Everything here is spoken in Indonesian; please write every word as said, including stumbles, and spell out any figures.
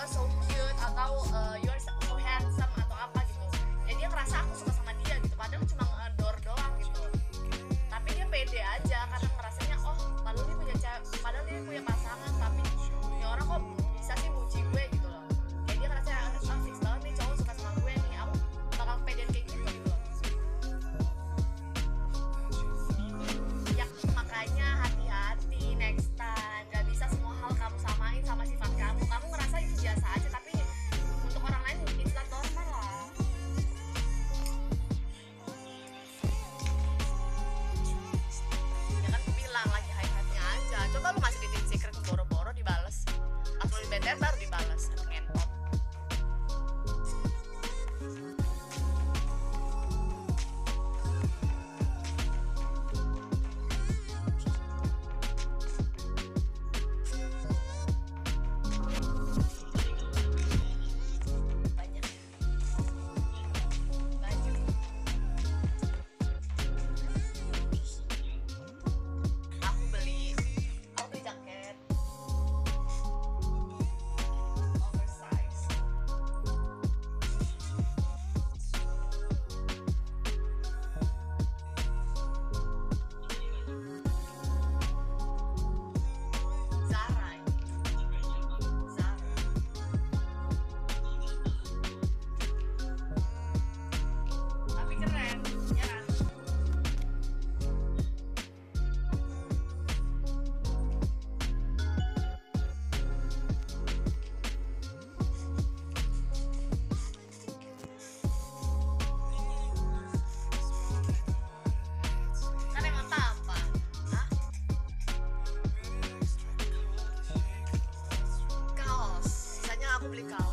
are so cute atau uh, you're so handsome atau apa gitu. Jadi dia ngerasa aku suka sama dia gitu, padahal cuma ngedor doang gitu. Tapi dia pede aja karena ngerasanya oh padahal dia punya cewek, padahal dia punya pasangan, tapi ini orang kok bisa sih muji gue gitu loh. Kayak dia ngerasa ah fix banget nih cowok suka sama gue nih, aku bakal pedean kayak gitu gitu loh. Ya makanya hati-hati next time, gak bisa semua hal kamu samain sama sifat kamu. Kamu ngerasa itu biasa aja, tapi untuk orang lain it's not normal lah. Ya kan aku bilang lagi high-high-nya aja. Coba lu masih di secret boro-boro dibales, pas lu di B T S baru dibales ngentot. Kaos, sisanya aku beli kaos.